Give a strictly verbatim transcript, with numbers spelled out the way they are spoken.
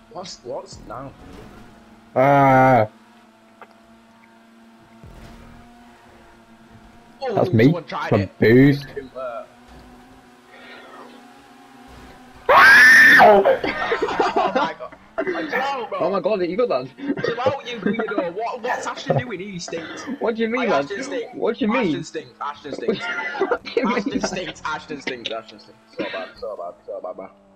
What's what's now? Ah, Oh, that's me. someone tried A it. boost. Uh, Oh oh my god. Chill out, bro. Oh my god, you got that? Chill out, you weirdo. What, what's Ashton doing? He stinks. What do you mean, Like, man? Ashton stinks. What do you Ashton mean? stinks. Ashton stinks. What do you mean? Ashton stinks. Ashton stinks. Ashton stinks. So bad. So bad. So bad, bro.